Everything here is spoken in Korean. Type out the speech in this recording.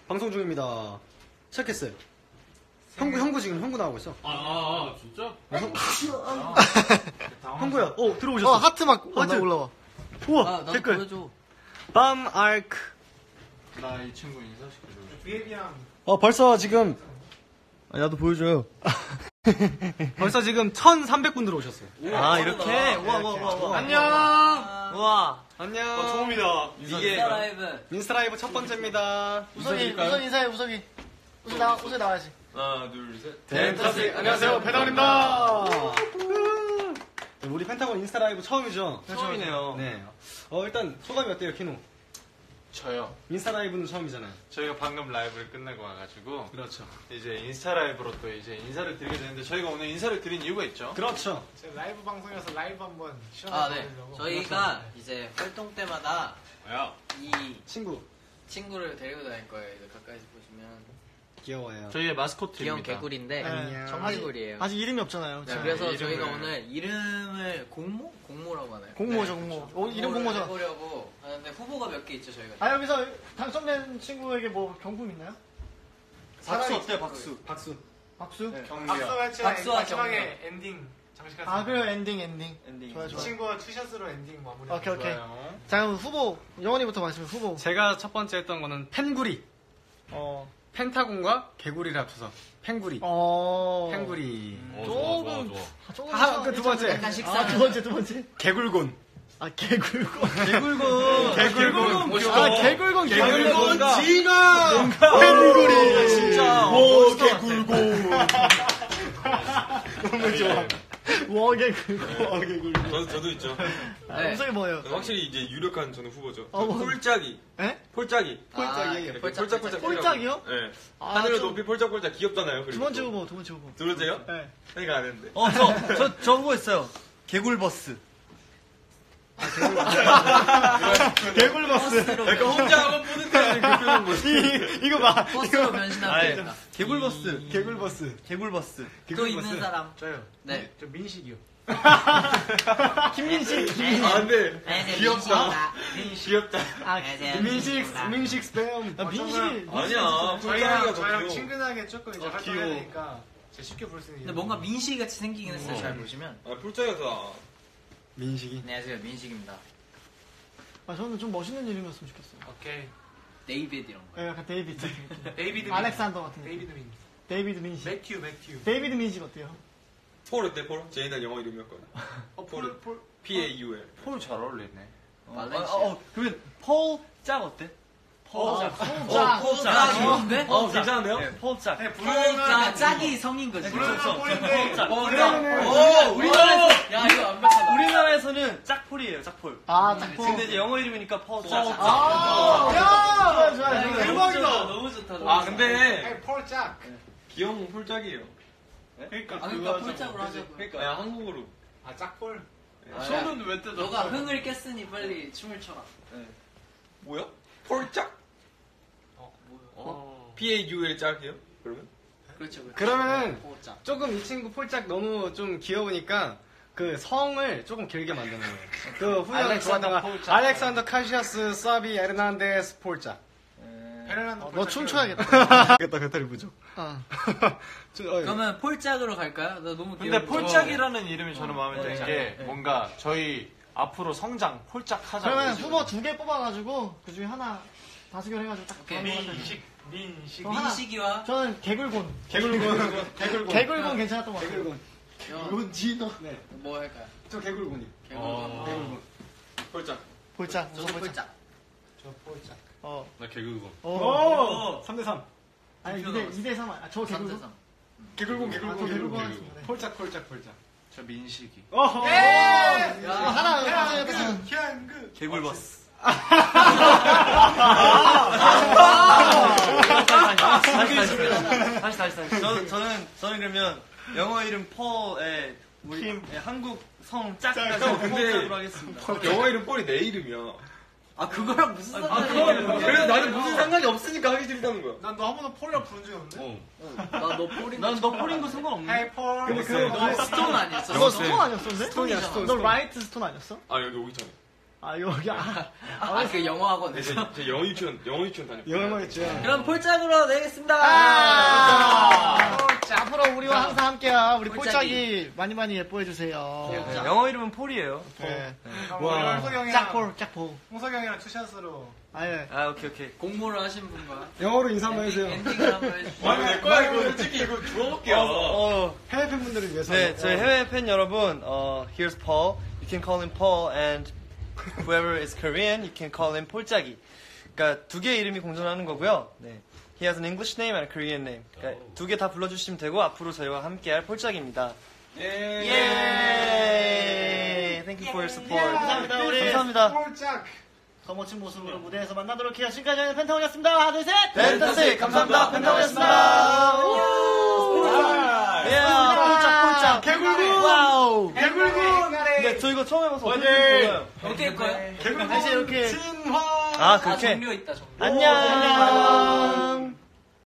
방송 중입니다. 시작했어요. 형구 지금 형구 나오고 있어. 진짜? 형구야, 들어오셨어. 하트 막 하트. 올라와. 우와, 댓글. 보여줘. 밤 알크. 나 이 친구 인사시켜줘. 비에비양. 벌써 지금 나도 보여줘요. 벌써 지금 1,300분 들어오셨어요. 아, 이렇게? 우와. 안녕. 우와. 안녕. 처음이다. 이게 라이브. 인스타 라이브 첫 번째입니다. 우선 인사해, 우석이. 우선 나와야지. 하나, 둘, 셋. 펜타스틱. 안녕하세요, 펜타곤입니다. 우리 펜타곤 인스타 라이브 처음이죠? 처음이네요. 네. 일단 소감이 어때요, 키노? 저요. 인스타 라이브는 처음이잖아요. 저희가 방금 라이브를 끝내고 와가지고 그렇죠. 이제 인스타 라이브로 또 이제 인사를 드리게 되는데 저희가 오늘 인사를 드린 이유가 있죠. 그렇죠. 제가 라이브 방송이어서 라이브 한번 시원하게 네. 보려고. 저희가 이제 활동 때마다 야. 이 친구를 데리고 다닐 거예요. 이제 가까이서 보시면 귀여워요. 저희의 마스코트입니다. 귀여운 개구리인데 안녕. 정개구리예요. 아직 이름이 없잖아요. 네, 그래서 이름을- 저희가 오늘 이름을 공모라고 하나요? 공모죠, 네, 공모. 그렇죠. 이름 공모죠. 해보려고 하는데 후보가 몇 개 있죠 저희가. 아, 여기서 당첨된 친구에게 뭐 경품 있나요? 박수 어때요, 박수? 박수. 박수? 경리야. 박수와 마지막에 엔딩 장식할 수 아, 있어요. 그래요. 엔딩. 좋아요, 이 좋아요. 친구가 투샷으로 엔딩 마무리. 오케이. 좋아요. 자, 그럼 후보. 영원이부터 말씀해, 후보. 제가 첫 번째 했던 거는 펜구리. 펜타곤과 개구리를 합쳐서 펜구리. 펜구리. 조금. 그 두 번째. 약간 식사. 두 번째. 개굴곤. 아, 개굴곤. 개굴곤. 아, 개굴곤. 지가. 펜구리. 진짜. 오, 개굴곤. 너무 좋아. 개굴곤. 저도 있죠. 네. 우석이 뭐예요? 확실히 이제 유력한 저는 후보죠. 뭐. 폴짜기. 에? 폴짜기. 폴짝이에요. 폴짝폴짝. 폴짝이요? 네. 아, 하늘을 좀- 높이 폴짝폴짝 귀엽잖아요. 두 번째 후보. 두 번째요? 네. 생각 안 했는데. 저 후보 있어요. 개굴버스. 개굴버스. 약간 혼자 한번 뿌듯해하는 그 표정 뭐지? 이거 봐. 버스로 변신하면 되겠다. 개굴버스. 개굴버스. 개굴버스. 또 있는 사람. 저요. 네. 저 민식이요. 김민식. 아, 근데. 귀엽다. 귀엽다. 민식 스팸. 아, 민식이. 아니야. 폴짜기가 더 저희랑 귀여워. 친근하게 조금 이제 활동해야 귀여워. 되니까 제가 쉽게 볼 수 있는. 근데 뭔가 민씨 같이 생기긴 했어요. 잘 보시면. 아, 폴짜기가 더. 민식이. 안녕하세요 민식입니다. 아, 저는 좀 멋있는 이름이었으면 좋겠어요. 오케이. 데이비드 이런 거. 예, 약간 데이비드. 데이비드 알렉산더 같은 느낌. 데이비드 민. 데이비드 민식. 매튜. 데이비드 민식 어때요? 폴 어때, 폴? 제인한 영어 이름이었거든. 폴. P-A-U-L. 폴 잘 어울리네. 말렌시아. 그러면 폴짝 어때? 폴짝. 아, 좋은데? 괜찮은데요? 네, 폴짝. 자, 짝이 성인 거지. 부르는 폴인데. 폴짝. 야, 이거 완벽하다. 우리나라에서는 짝폴이에요, 짝폴. 아, 딱 근데 이제 영어 이름이니까 폴짝. 야! 좋아. 대박이다. 너무 좋다. 너무 좋다. 근데. 폴 짝. 귀여운 폴짝이에요. 그러니까. 그러니까 폴짝으로 하자고. 그러니까, 야, 한국어로. 아 짝폴. 손은 왜 뜯어? 너가 흥을 깼으니 빨리 춤을 춰라. 뭐야? 폴짝? P-A-U-L 짝이요? 그러면? 그렇죠. 그러면은 폴짝. 조금 이 친구 폴짝 너무 좀 귀여우니까 그 성을 조금 길게 만드는 거예요. 그 후렴을 좋아하다가 알렉산더 카시아스 사비 에르난데스 폴짝. 페르난도 너 춤춰야겠다. 알겠다, 배터리 부족. 그러면 폴짝으로 갈까요? 나 너무 귀여워. 근데 폴짝이라는 이름이 저는 마음에 드는 게 뭔가 저희 앞으로 성장 폴짝하자고. 그러면 후보 2개 뽑아가지고 그 중에 하나 다수결 해가지고 딱 오케이. 민식. 민식이와 저는 개굴곤. 개굴곤 괜찮았던 것 같아요. 개굴곤 진호. 네. 뭐 할까요? 저 개굴곤이. 개굴곤. 폴짝. 볼짝. 저도 폴짝. 저 폴짝. 나 개그건. 오! 3대3. 아니 2대 3. 아, 저 개굴곤. 3대3. 개굴곤. 개굴곤 하겠습니다. 네. 폴짝. 저 민식이. 어허! 하나 향그. 개굴버스. 다시. 저는 그러면 영어 이름 폴에 우리 한국 성 짝까지 폴짝으로 하겠습니다. 영어 이름 폴이 내 이름이야. 아, 그거랑 무슨 상관이야? 그래서 나는 무슨 상관이 없으니까 하기 싫다는 거야. 난 너 한 번도 폴이라고 부른 적이 없는데? 나너 폴인 거. 난너 폴인 거 상관없네. 헤이 폴. 근데 너 스톤 아니었어? 너 스톤 아니었어? 근데? 스톤이야, 스톤. 너 라이트 스톤 아니었어? 아, 여기 오기 전에. 아, 여기, 그 영어 학원에서. 제 영어 유치원 다녔어요. 영어 있죠. 그럼 폴짝으로 내겠습니다. 앞으로 우리와 항상 함께야. 우리 폴짝이. 폴짝이 많이 예뻐해주세요. 네, 영어 이름은 폴이에요. 네. 와. 홍석이 형이랑 짝폴. 홍석이 형이랑 투샷으로. 아, 예. 아, 오케이. 공모를 하신 분과 영어로 인사 한번 해주세요. 엔딩을 한번 해주시죠. 아, 내 거야, 이거. 솔직히 이거 주워볼게요. 해외 팬분들을 위해서. 네, 저희 해외 팬 여러분, here's Paul. You can call him Paul, and whoever is Korean, you can call him 폴짝이. 그러니까 두 개의 이름이 공존하는 거고요. 네. He has an English name and a Korean name. 그러니까 두 개 다 불러주시면 되고 앞으로 저희와 함께할 폴짝입니다. 예! Thank you for your support. 감사합니다, 우리. 감사합니다. 폴짝. 더 멋진 모습으로 무대에서 만나도록 해요. 지금까지 저희는 펜타곤이었습니다. 하나, 둘, 셋! 펜타스 감사합니다. 펜타곤이었습니다. 예, 폴짝. 개굴구! 와우. 개굴구. 네, 저 이거 처음 해봐서 어떻게 몰라요. 어떻게 할 거예요? 다시 이렇게. 진화. 아, 아, 그렇게? 종료 있다, 종료. 안녕.